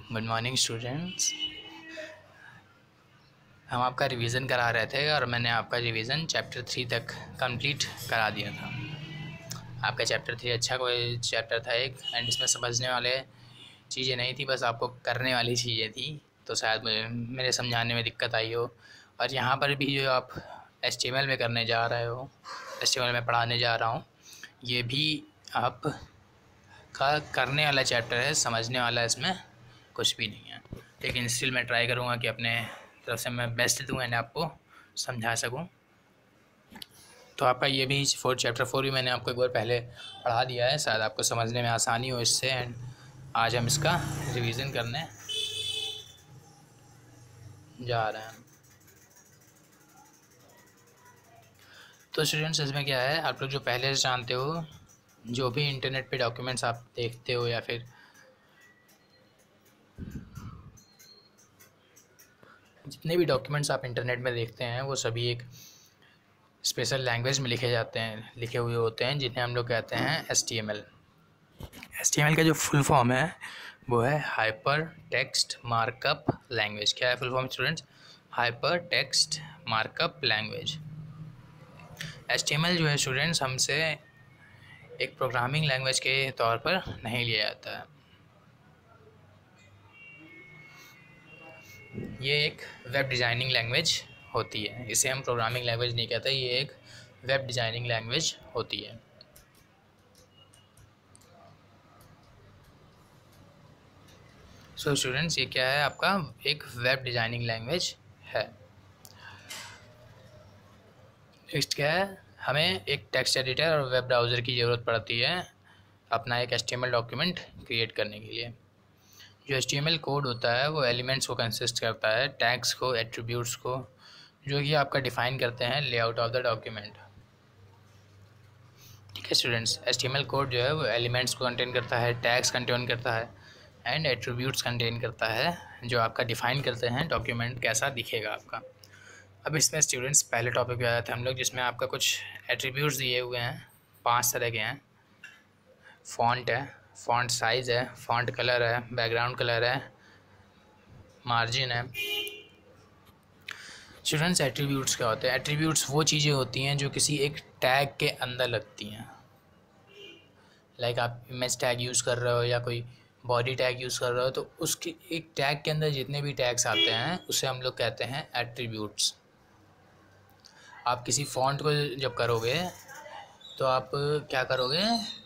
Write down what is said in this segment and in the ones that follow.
Good morning students. हम आपका revision करा रहे थे और मैंने आपका रिवीजन चैप्टर 3 तक कंप्लीट करा दिया था। आपका चैप्टर 3 अच्छा कोई चैप्टर था एक, एंड इसमें समझने वाले चीज़ें नहीं थी, बस आपको करने वाली चीज़ें थी। तो शायद मेरे समझाने में दिक्कत आई हो। और यहाँ पर भी जो आप HTML में करने जा रहे हो, HTML में पढ़ाने जा रहा हूँ, ये भी आप का करने वाला चैप्टर है, समझने वाला इसमें कुछ भी नहीं है। लेकिन स्टिल मैं ट्राई करूँगा कि अपने तरफ से मैं बेस्ट दूँ एंड आपको समझा सकूँ। तो आपका ये भी चैप्टर 4 भी मैंने आपको एक बार पहले पढ़ा दिया है, शायद आपको समझने में आसानी हो इससे। एंड आज हम इसका रिवीजन करने जा रहे हैं। तो स्टूडेंट्स, इसमें क्या है, आप लोग जो पहले से जानते हो, जो भी इंटरनेट पे डॉक्यूमेंट्स आप देखते हो या फिर जितने भी डॉक्यूमेंट्स आप इंटरनेट में देखते हैं वो सभी एक स्पेशल लैंग्वेज में लिखे हुए होते हैं, जिन्हें हम लोग कहते हैं HTML। HTML का जो फुल फॉर्म है वो है हाइपर टेक्स्ट मार्कअप लैंग्वेज। क्या है full form students? Hyper text markup language. HTML जो है स्टूडेंट्स, हमसे एक प्रोग्रामिंग लैंग्वेज के तौर पर नहीं लिया जाता है। ये एक वेब डिज़ाइनिंग लैंग्वेज होती है। इसे हम प्रोग्रामिंग लैंग्वेज नहीं कहते, ये एक वेब डिज़ाइनिंग लैंग्वेज होती है। सो स्टूडेंट्स, ये क्या है, आपका एक वेब डिज़ाइनिंग लैंग्वेज है। नेक्स्ट क्या है, हमें एक टेक्स्ट एडिटर और वेब ब्राउज़र की ज़रूरत पड़ती है अपना एक HTML डॉक्यूमेंट क्रिएट करने के लिए। जो HTML कोड होता है वो एलिमेंट्स को कंसिस्ट करता है, टैग्स को, एट्रीब्यूट्स को, जो कि आपका डिफ़ाइन करते हैं लेआउट ऑफ द डॉक्यूमेंट। ठीक है स्टूडेंट्स, HTML कोड जो है वो एलिमेंट्स को कंटेन करता है, टैग्स कंटेन करता है एंड एट्रीब्यूट्स कंटेन करता है, जो आपका डिफ़ाइन करते हैं डॉक्यूमेंट कैसा दिखेगा आपका। अब इसमें स्टूडेंट्स पहले टॉपिक पे आए थे हम लोग, जिसमें आपका कुछ एट्रीब्यूट्स दिए हुए हैं, 5 तरह के हैं। फ़ॉन्ट है, फ़ॉन्ट साइज़ है, फ़ॉन्ट कलर है, बैकग्राउंड कलर है, मार्जिन है। स्टूडेंट्स, एट्रीब्यूट्स क्या होते हैं? एट्रीब्यूट्स वो चीज़ें होती हैं जो किसी एक टैग के अंदर लगती हैं। लाइक आप इमेज टैग यूज़ कर रहे हो या कोई बॉडी टैग यूज़ कर रहे हो, तो उसकी एक टैग के अंदर जितने भी टैग्स आते हैं उसे हम लोग कहते हैं एट्रीब्यूट्स। आप किसी फ़ॉन्ट को जब करोगे तो आप क्या करोगे,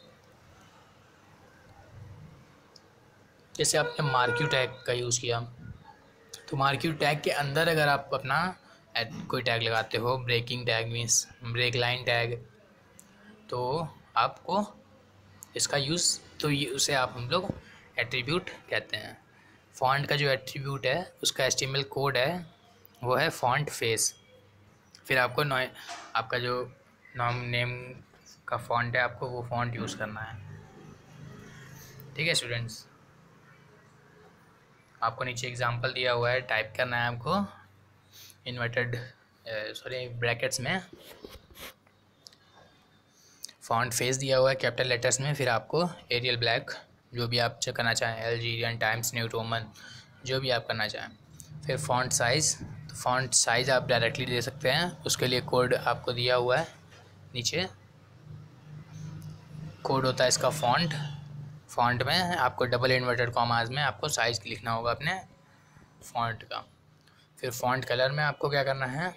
जैसे आपने मार्क्यू टैग का यूज़ किया, तो मार्क्यू टैग के अंदर अगर आप अपना कोई टैग लगाते हो, breaking tag means break line tag, तो आपको इसका यूज़, तो ये उसे आप हम लोग एट्रीब्यूट कहते हैं। फ़ॉन्ट का जो एट्रीब्यूट है उसका HTML कोड है वो है फ़ॉन्ट फेस। फिर आपको आपका जो नेम का फ़ॉन्ट है, आपको वो फ़ॉन्ट यूज़ करना है। ठीक है स्टूडेंट्स, आपको नीचे एग्जांपल दिया हुआ है, टाइप करना है आपको इन्वर्टेड ब्रैकेट्स में। फ़ॉन्ट फेस दिया हुआ है कैपिटल लेटर्स में, फिर आपको एरियल ब्लैक, जो भी आप करना चाहें, अल्जीरियन, टाइम्स न्यू रोमन, जो भी आप करना चाहें। फिर फ़ॉन्ट साइज़, तो फ़ॉन्ट साइज़ आप डायरेक्टली दे सकते हैं, उसके लिए कोड आपको दिया हुआ है नीचे। कोड होता है इसका फ़ॉन्ट में आपको डबल इन्वर्टेड कॉमास में आपको साइज़ लिखना होगा अपने फ़ॉन्ट का। फिर फ़ॉन्ट कलर में आपको क्या करना है,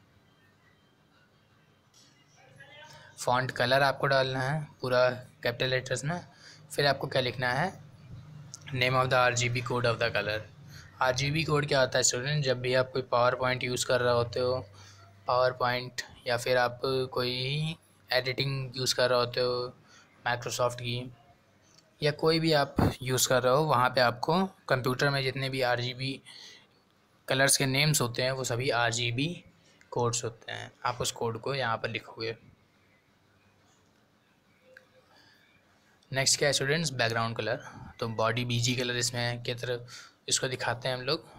फ़ॉन्ट कलर आपको डालना है पूरा कैपिटल लेटर्स में। फिर आपको क्या लिखना है, name of the RGB code of the colour. RGB code क्या होता है स्टूडेंट? जब भी आप कोई पावर पॉइंट यूज़ कर रहे होते हो, पावर पॉइंट, या फिर आप कोई एडिटिंग यूज़ कर रहे होते हो माइक्रोसॉफ्ट की, या कोई भी आप यूज़ कर रहे हो, वहाँ पे आपको कंप्यूटर में जितने भी RGB कलर्स के नेम्स होते हैं वो सभी RGB कोड्स होते हैं। आप उस कोड को यहाँ पर लिखोगे। नेक्स्ट क्या है स्टूडेंट्स? Background colour. तो बॉडी BG कलर इसमें की तरफ इसको दिखाते हैं हम लोग।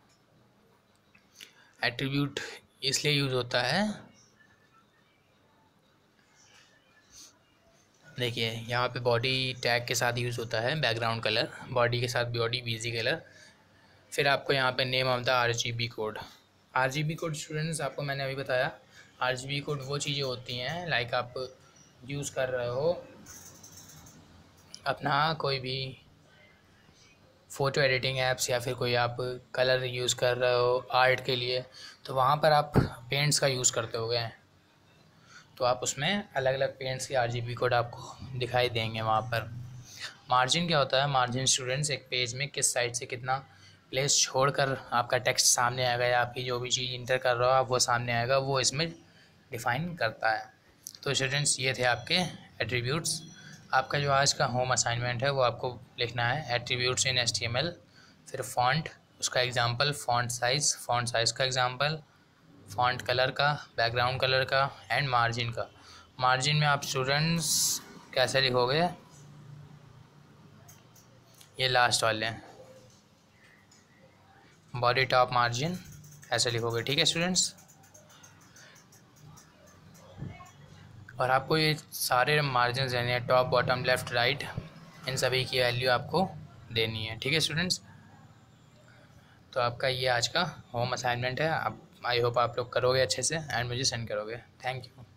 एट्रीब्यूट इसलिए यूज़ होता है देखिए यहाँ पे बॉडी टैग के साथ यूज़ होता है बैकग्राउंड कलर, बॉडी के साथ बॉडी बीजी कलर। फिर आपको यहाँ पे name of the RGB code. RGB code students आपको मैंने अभी बताया, RGB कोड वो चीज़ें होती हैं लाइक आप यूज़ कर रहे हो अपना कोई भी फ़ोटो एडिटिंग ऐप्स या फिर कोई आप कलर यूज़ कर रहे हो आर्ट के लिए, तो वहाँ पर आप पेंट्स का यूज़ करते होगे, तो आप उसमें अलग अलग पेंट्स के RGB कोड आपको दिखाई देंगे वहाँ पर। मार्जिन क्या होता है? मार्जिन स्टूडेंट्स एक पेज में किस साइड से कितना प्लेस छोड़कर आपका टेक्स्ट सामने आएगा या आपकी जो भी चीज़ इंटर कर रहे हो आप वो सामने आएगा, वो इसमें डिफ़ाइन करता है। तो स्टूडेंट्स ये थे आपके एट्रीब्यूट्स। आपका जो आज का होम असाइनमेंट है वो आपको लिखना है एट्रीब्यूट्स इन HTML, फिर फ़ॉन्ट उसका एग्ज़ाम्पल, फ़ॉन्ट साइज़ का एग्ज़ाम्पल, फ़ॉन्ट कलर का, बैकग्राउंड कलर का एंड मार्जिन का। मार्जिन में आप स्टूडेंट्स कैसे लिखोगे? ये लास्ट वाले हैं, बॉडी टॉप मार्जिन ऐसे लिखोगे, ठीक है स्टूडेंट्स। और आपको ये सारे मार्जिन देने हैं, टॉप बॉटम लेफ़्ट राइट, इन सभी की वैल्यू आपको देनी है, ठीक है स्टूडेंट्स। तो आपका ये आज का होम असाइनमेंट है, आप आई होप आप लोग करोगे अच्छे से एंड मुझे सेंड करोगे। Thank you.